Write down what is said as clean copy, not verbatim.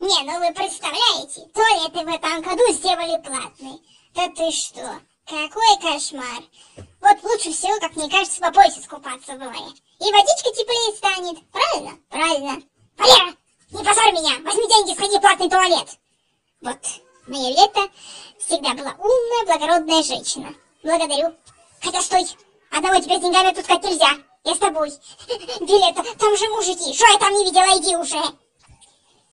Не, ну вы представляете, туалеты в этом году сделали платные. Да ты что? Какой кошмар. Вот лучше всего, как мне кажется, по пояс искупаться в море. И водичка теплее станет. Правильно? Правильно. Валера, не позорь меня. Возьми деньги, сходи в платный туалет. Вот, моя Лето всегда была умная, благородная женщина. Благодарю. Хотя стой, одного тебя с деньгами отпускать нельзя. Я с тобой. Виолетта, там же мужики. Что я там не видела, иди уже.